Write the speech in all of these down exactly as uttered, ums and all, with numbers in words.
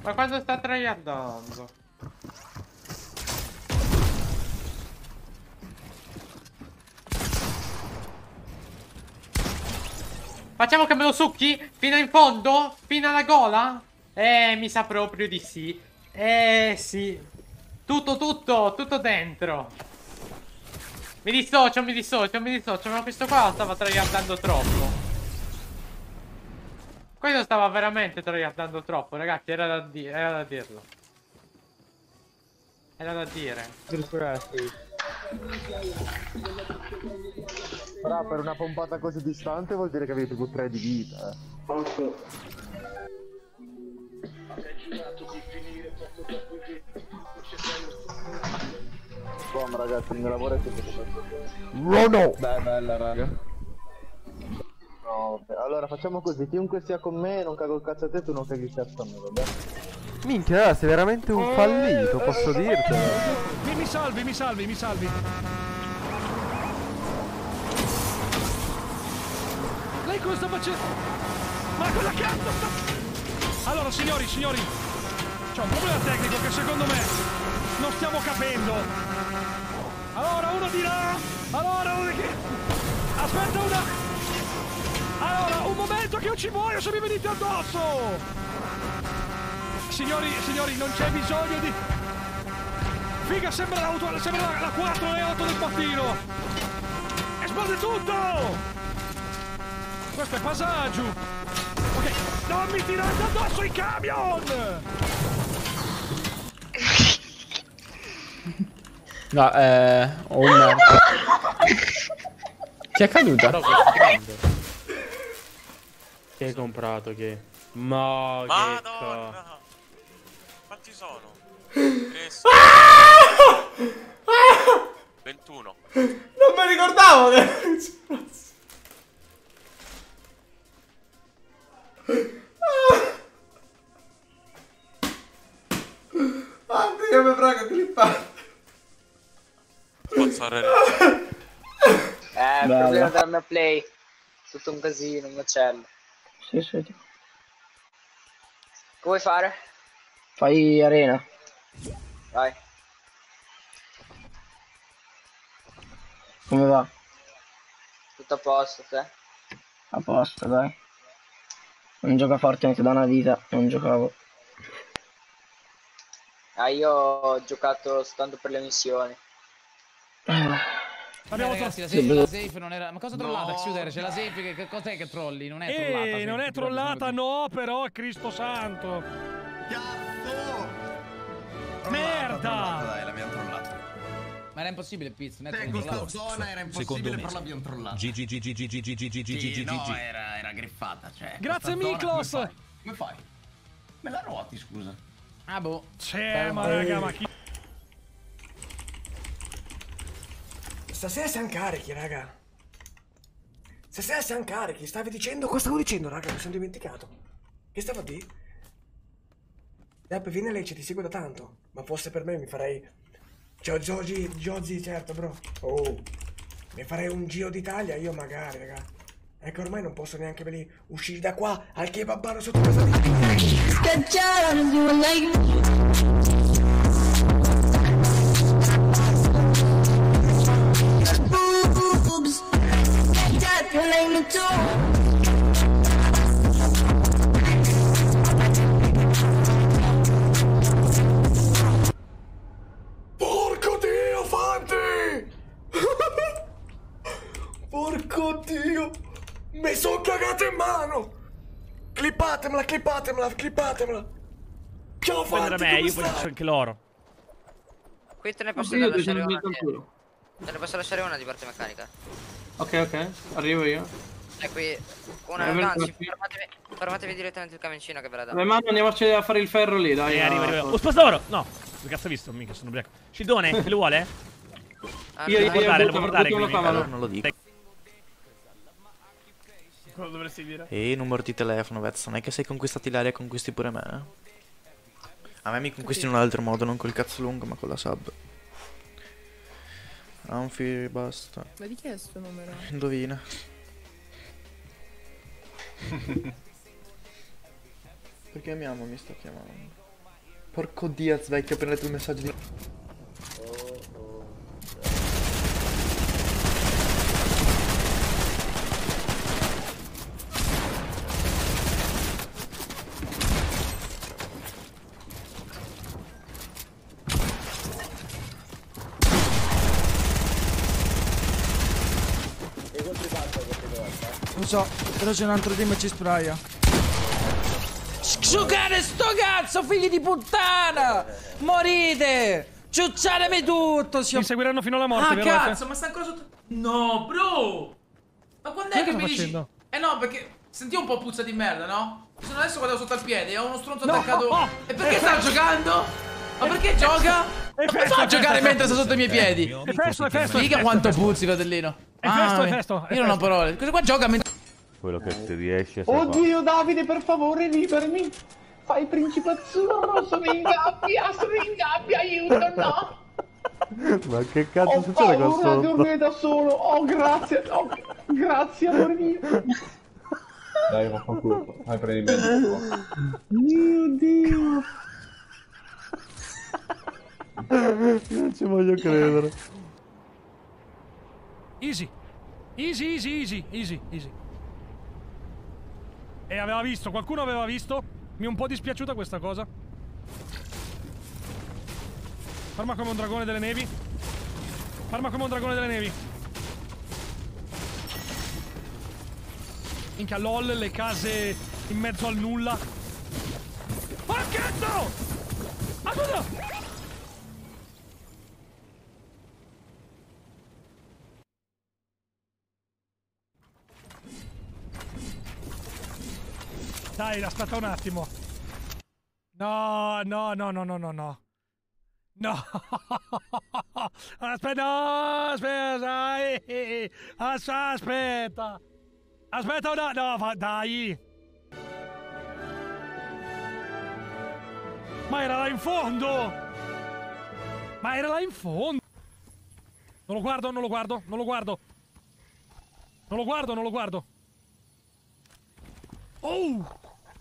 Ma quando sta tryhardando? Facciamo che me lo succhi? Fino in fondo? Fino alla gola? Eh, mi sa proprio di sì. Eh, sì. Tutto, tutto, tutto dentro. Mi dissocio, mi dissocio, mi dissocio. Ma questo qua stava tryhardando troppo. Questo stava veramente tryhardando troppo, ragazzi. Era da, di era da dirlo. Era da dire. Addirittura sì. Però per una pompata così distante vuol dire che avevi più tre di vita. Eh. Posso. Buon ragazzi, il mio lavoro è tutto questo. Rono! Dai, bella raga. No, vabbè. Allora facciamo così, chiunque sia con me non cago il cazzo a te, tu non caghi il cazzo a me, vabbè? Minchia, allora sei veramente un fallito, posso dirtelo. Mi, mi salvi, mi salvi, mi salvi. Lei cosa sta facendo? Ma cosa cazzo sta... Allora, signori, signori, c'è un problema tecnico che secondo me non stiamo capendo. Allora, uno dirà... Allora, uno che... Aspetta una... Allora, un momento che io ci muoio se mi venite addosso! Signori, signori, non c'è bisogno di... Figa, sembra l'auto, sembra la, la quattro e otto del mattino! Esplode tutto! Questo è passaggio! Ok, non mi tirate addosso i camion! No, eh... ho un... Che è accaduto? Che hai comprato che? Ma Madonna! Quanti sono? ventuno. Non mi ricordavo che... Oddio, mi prego, clippate. Mozzarella. Eh, il problema della mia play. Tutto un casino, un macello. Sì, sì. Che vuoi fare? Fai arena. Vai. Come va? Tutto a posto, te? A posto, dai. Non gioca Fortnite da una vita, non giocavo. Ah, io ho giocato soltanto per le missioni. Abbiamo ragazzi, la safe, la safe non era... Ma cosa trollata, no. Xuder? C'è la safe, che, che cos'è che trolli? Non è trollata. Eh, non è trollata, no, però, Cristo santo. Cazzo! Merda! Dai, l'abbiamo trollata. Ma era impossibile, Pizz, non è trollato. In questa zona era impossibile, però l'abbiamo trollata. G G G G G G G G G G G No, era, era griffata, cioè. Grazie, Miklos! Come, come fai? Me la ruoti, scusa. Ah, boh. C'è, ma raga, ma chi... Stasera siamo carichi, raga. Stasera siamo carichi. Stavi dicendo... Cosa stavo dicendo, raga? Mi sono dimenticato. Che stavo a dire? Depp, vieni a Lecce, ti seguo da tanto. Ma fosse per me mi farei... Ciao, Giogi, Giozi, certo, bro. Oh, mi farei un giro d'Italia, io magari, raga. Ecco, ormai non posso neanche venire uscire da qua al kebabaro sotto casa di... Porco Dio, Fanti! Porco Dio! Mi sono cagato in mano! Clippatemela, clippatemela, clippatemela! Ciao Fanti, da me, io poi faccio anche loro. Qui te ne posso lasciare una. Te ne posso lasciare una di parte meccanica. Ok, ok, arrivo io. E qui una, Eh, anzi, fermatevi, fermatevi direttamente il camioncino che ve la dà. Le mano andiamoci a fare il ferro lì, dai. Eh, arrivo, arrivo. Oh, spostoro! No, che cazzo ho visto? Mica sono ubriaco. Scildone, che lo vuole? Ah, io, lo io, può io, portare, io, lo può portare. io, io, io, allora non lo dico. Cosa dovresti dire? Ehi, numero di telefono, Vezzo, non è che sei conquistati l'area e conquisti pure me? A me mi conquisti in un altro modo, non col cazzo lungo, ma con la sub. Anfi, basta. Ma di chi è sto numero? Indovina. Perché mia mamma mi sta chiamando. Porco Diaz, vecchio, appena letto il messaggio di... Non so, però c'è un altro team e ci spraya. Giocare sto cazzo, figli di puttana! Morite! Ciucciatemi tutto! Si... Mi seguiranno fino alla morte, Ah, veloce. cazzo, ma sta ancora sotto... No, bro! Ma quando è Che che sto mi dici... facendo? Eh no, perché sentivo un po' puzza di merda, no? Sono adesso guardavo sotto al piede e ho uno stronzo No, attaccato... oh, oh. E perché È sta festo. giocando? Ma perché gioca? È Ma festo, come fa a è giocare festo, mentre è sta sotto i miei piedi? È festo, è festo, è Mica festo, quanto è festo. puzzi, fratellino. È festo, Ah, è festo, è Io non ho festo. parole. Questo qua gioca mentre... Quello che ti riesce. Oddio Davide, per favore, liberami. Fai il principe azzurro, sono in gabbia, sono in gabbia, aiuto, no. Ma che cazzo Ho succede qua paura di sotto? dormire da solo. Oh, grazie, oh, grazie, amore mio. Dai, ma fa culo. Vai, prendi il Mio Dio. Non ci voglio credere. Easy. Easy, easy, easy, easy, easy. E aveva visto, qualcuno aveva visto? Mi è un po' dispiaciuta questa cosa. Farma come un dragone delle nevi. Farma come un dragone delle nevi. Minchia, lol, le case in mezzo al nulla. Pacchetto! Aiuto! Dai, aspetta un attimo. No, no, no, no, no, no, no. No. Aspetta, no, aspetta, dai. As- Aspetta. Aspetta un attimo. No, fa- dai. Ma era là in fondo. Ma era là in fondo. Non lo guardo, non lo guardo, non lo guardo. Non lo guardo, non lo guardo. Oh!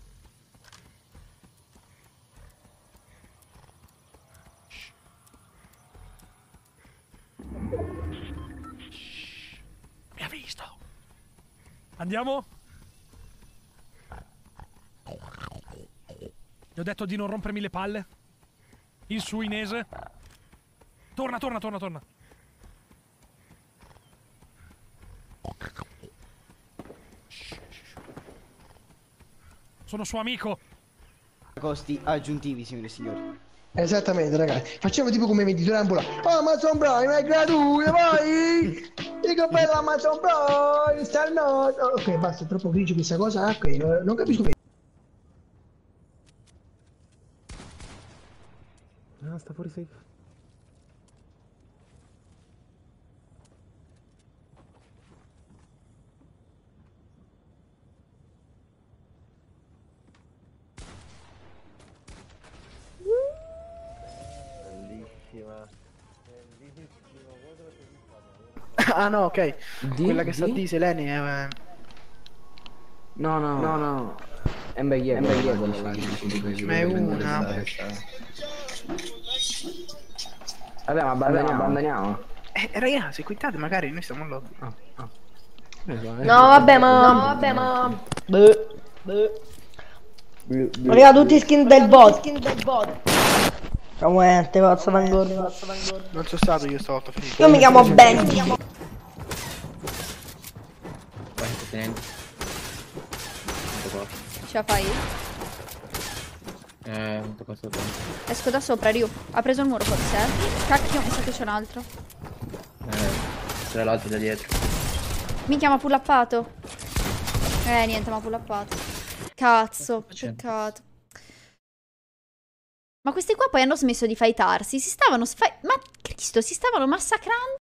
Mi ha visto. Andiamo? Gli ho detto di non rompermi le palle. In suinese. Torna, torna, torna, torna. Sono suo amico. Costi aggiuntivi, signore e signori. Esattamente, ragazzi. Facciamo tipo come venditore ambulante. Oh, Amazon Prime è gratuito, vai! Dico bella Amazon Prime, sta il noto. Ok, basta, è troppo grigio questa cosa. Ok, non capisco che... Ah, sta fuori safe. Bellissima. Ah no, ok. Di? Quella che Di? sta di Selene è... No, no, no, no. È un bel Ma è una. Vabbè, ma abbandoniamo. abbandoniamo. Eh, ragazzi, quittate, magari noi stiamo in lobby. Ah, ah. No, vabbè, ma. No, vabbè, ma. Beh. Beh. Raga, tutti skin del bot. Skin del bot. Ciao, niente, pazzo d'angolo. Non sono stato io stavolta, finito. Io mi chiamo Ben. Ce la fai? Eh, non tocca sopra. Esco da sopra, Ryu. Ha preso il muro forse, eh? Cacchio, mi sa che c'è un altro. Eh, c'era l'altro da dietro. Minchia, ma pull uppato. Eh, niente, ma pull uppato. Cazzo, peccato. Ma questi qua poi hanno smesso di fightarsi. Si stavano sfa- Ma Cristo, si stavano massacrando.